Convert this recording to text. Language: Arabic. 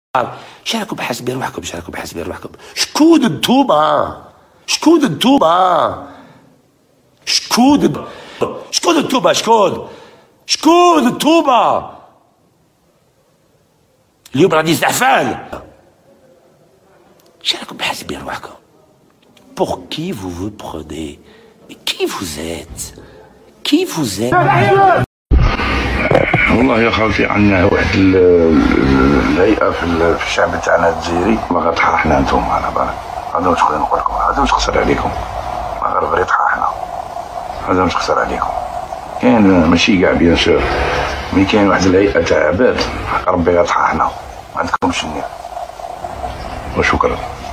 شاركوا بحسب روحكم، شاركوا بحسب روحكم. شكون انتوما؟ شكون انتوما؟ شكون انتوما؟ شكون انتوما؟ اليوم راني زعفان. شاركوا بحسب روحكم. Pour qui vous vous prenez? Qui vous êtes? Qui vous êtes? والله يا خالتي عندنا واحد الهيئه في الشعب تاعنا الجزائري ما غتحاحنا نتوما على بالك. هذا واش نقدر نقول لكم، هذا واش خسر عليكم المغرب راه يطحاحنا، هذا واش خسر عليكم. كاين ماشي كاع بيان سور، مي كاين واحد الهيئه تاع عباد حق ربي غتحاحنا، ما عندكمش النية. وشكرا.